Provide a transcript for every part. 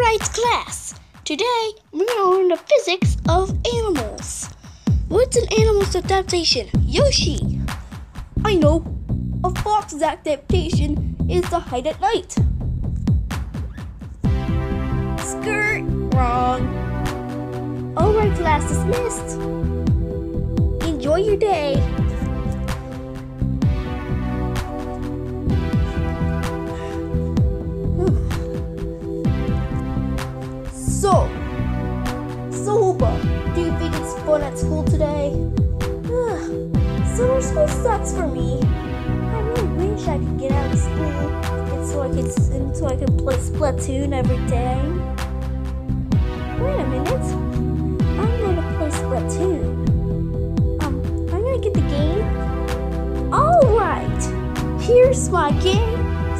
Alright class, today we're going to learn the physics of animals. What's an animal's adaptation? Yoshi! I know, a fox's adaptation is to hide at night. Skirt! Wrong. Alright class, dismissed. Enjoy your day. So, do you think it's fun at school today? Summer school sucks for me. I really wish I could get out of school so I could play Splatoon every day. Wait a minute. I'm gonna play Splatoon. I'm gonna get the game. Alright, here's my game.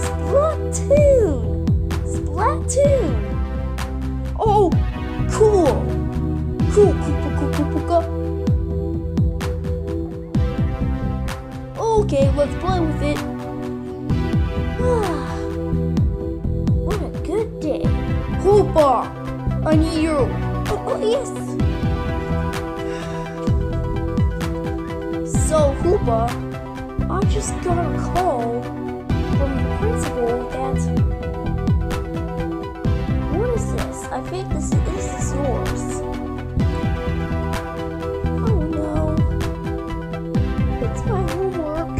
Splatoon. Oh, cool. Cool. Okay, let's play with it. What a good day. Hoopa, I need you. Oh, yes. So, Hoopa, I just got a call from the principal that... What is this? I think this is yours. Oh no. It's my homework.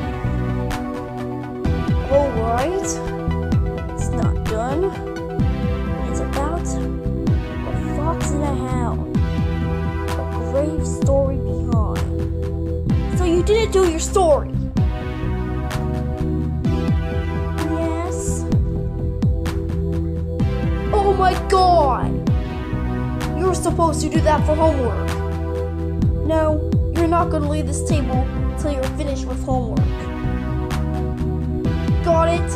Alright. It's not done. It's about a fox and a hound. A grave story behind. So you didn't do your story. Oh my god! You're supposed to do that for homework. No, you're not gonna leave this table until you're finished with homework. Got it?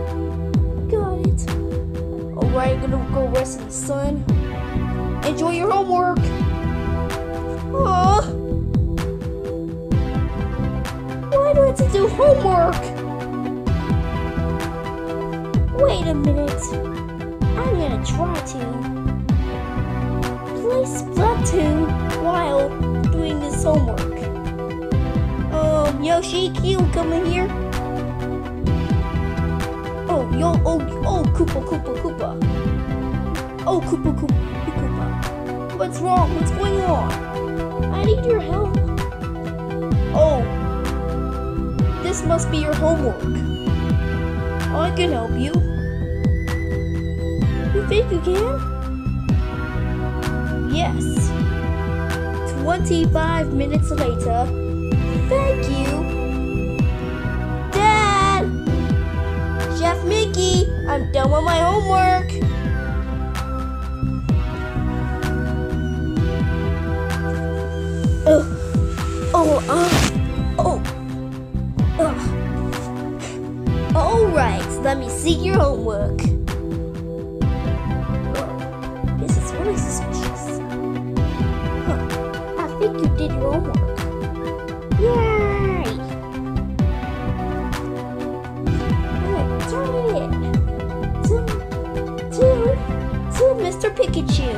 Alright, I'm gonna go rest in the sun. Enjoy your homework! Why do I have to do homework? Wait a minute. I'm gonna try to play Splatoon while doing this homework. Yoshi, can you come in here? Oh, Koopa. Oh, Koopa. What's wrong? What's going on? I need your help. Oh, this must be your homework. I can help you. You think you can? Yes. 25 minutes later. Thank you. Dad! Chef Mickey, I'm done with my homework. Alright, let me see your homework. This is really suspicious. I think you did your homework. Yay! I'm gonna turn it in to Mr. Pikachu.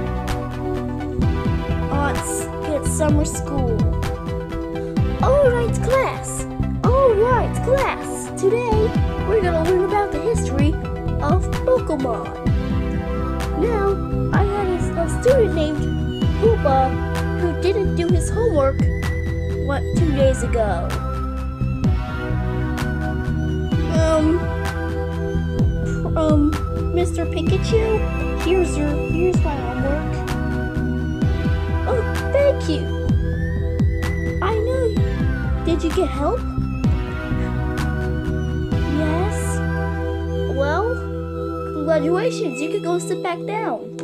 It's summer school. Alright, class. Today, we're gonna learn about the history of Pokemon. Now, I had a student named Hoopa who didn't do his homework 2 days ago. Mr. Pikachu, here's my homework. Oh, thank you. I know you. Did you get help? Yes. Well, congratulations, you can go sit back down.